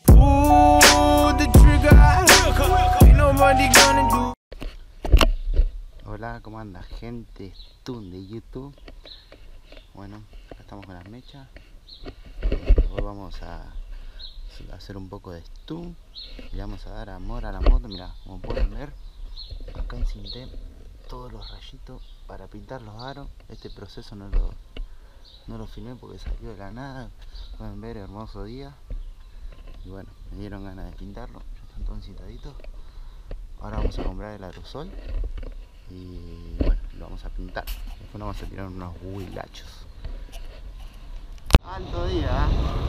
Hola, ¿cómo anda gente Stun de YouTube? Bueno, acá estamos con las mechas. Hoy vamos a hacer un poco de stun y vamos a dar amor a la moto. Mirá, como pueden ver, acá encinté todos los rayitos para pintar los aros. Este proceso no lo filmé porque salió de la nada. Pueden ver, hermoso día. Y bueno, me dieron ganas de pintarlo. Ya están todos encintaditos. Ahora vamos a comprar el aerosol y bueno, lo vamos a pintar. Después nos vamos a tirar unos huilachos. Alto día,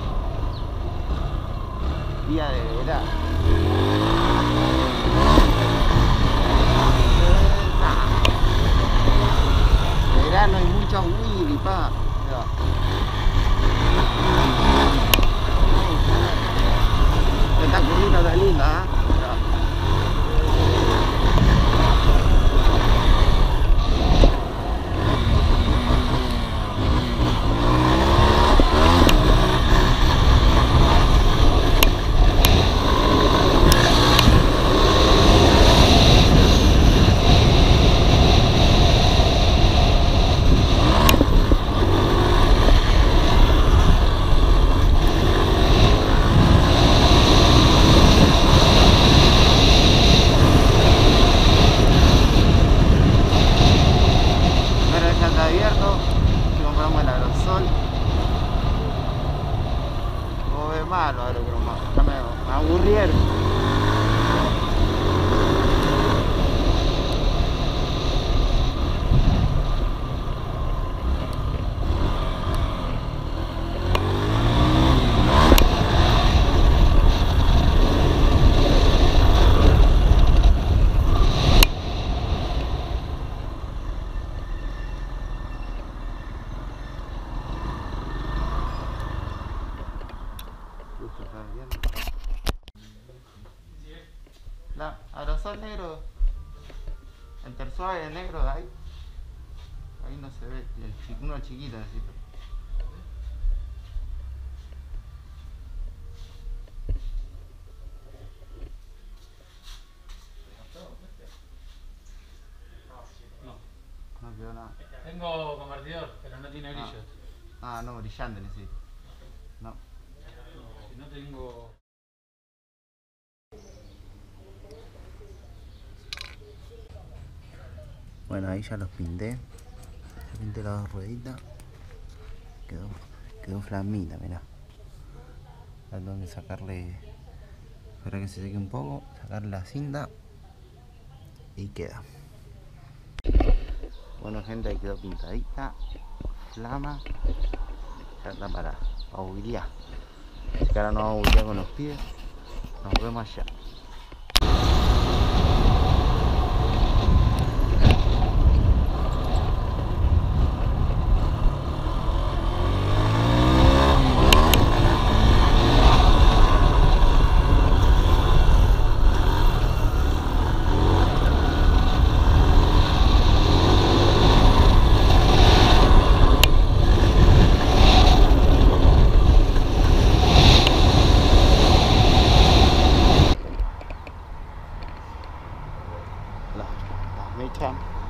día de verano. Verano y muchos willy, pa. Esta curvita está linda, ¿eh? Malo, ahora creo más. Ya me aburrieron. La aerosol negro, el tersuave de negro de ahí no se ve, uno chiquito necesito. No quedó nada. Tengo convertidor, pero no tiene brillo. No, brillante necesito. No. Si no tengo... Bueno, ahí ya los pinté. Ya pinté las dos rueditas. Quedó flamita, mirá. Ahora tengo que sacarle, esperar que se seque un poco, sacarle la cinta y queda. Bueno gente, ahí quedó pintadita, flama. Ya está para huilear. Así que ahora no vamos a huilear con los pies. Nos vemos allá. Las mechas.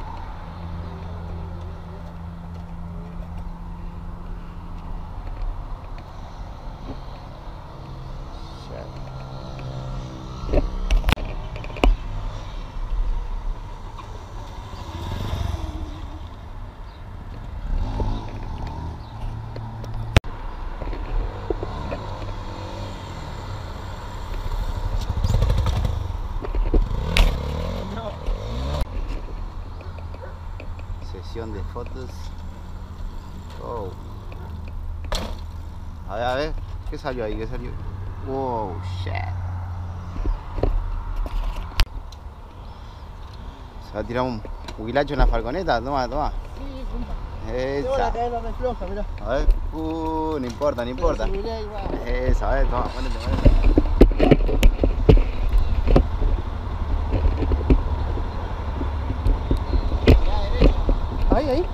Sesión de fotos. Oh. A ver, ¿qué salió ahí? ¿Qué salió? Wow, shit. Se va a tirar un huilacho en la falconeta. Toma, toma. Sí, compa. Esa. La cadena me floja, mirá. A ver. No importa, no importa. Esa, a ver, toma, ponete. Ahí.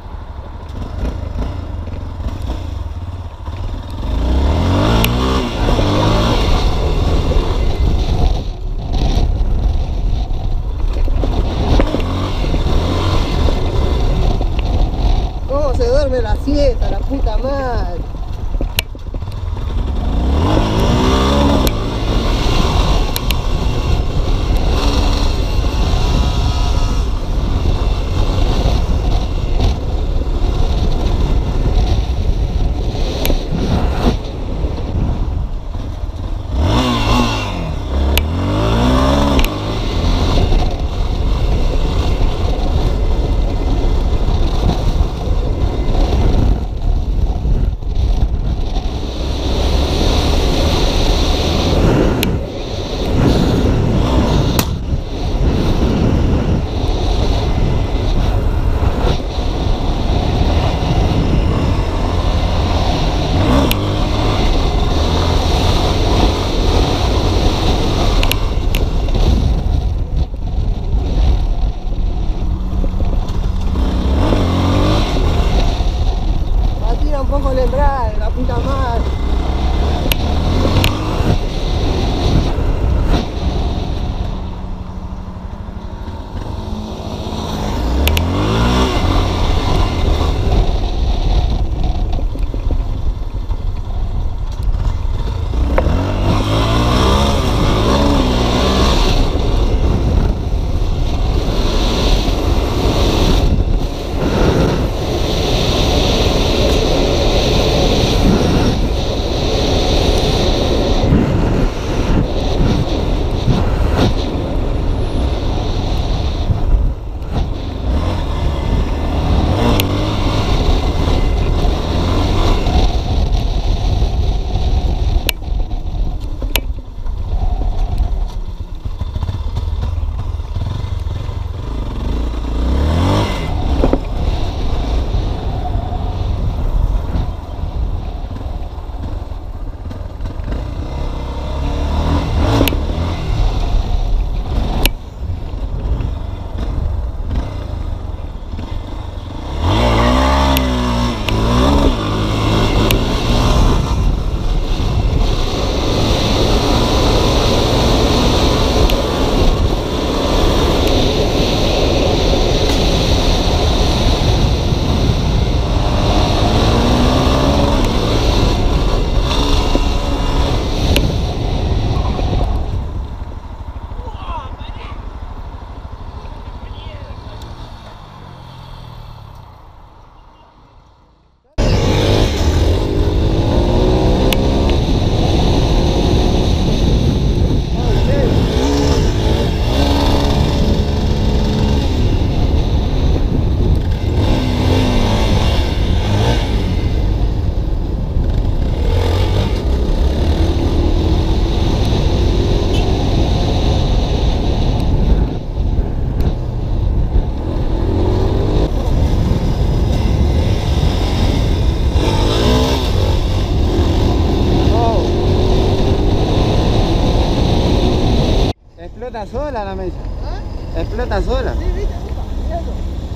explota sola la mecha. ¿Ah? Explota sola. Sí, viste, upa, mirando.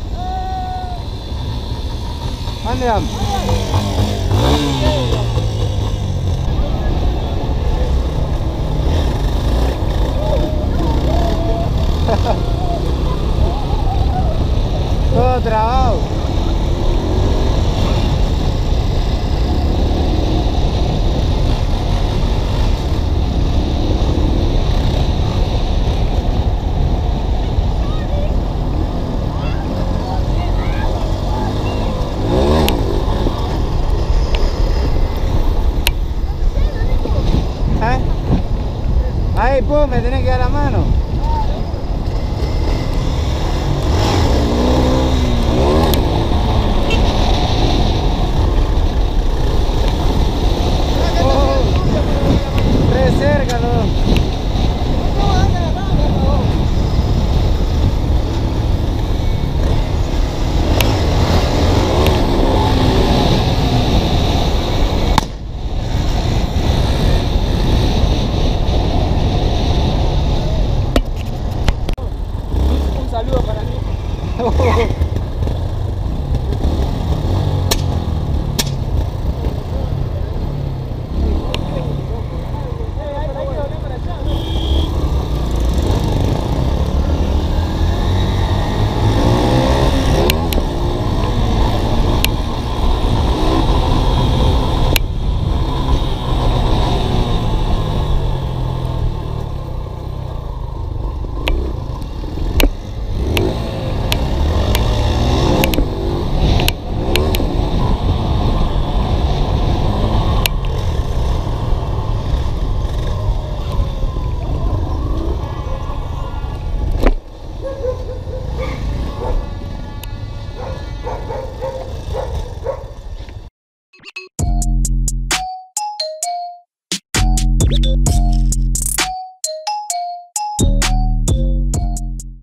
¿Dónde vamos? Todo trabado. Ahí, pum, me tenés que dar la mano. Re cerca, ¿no? Un saludo para mí.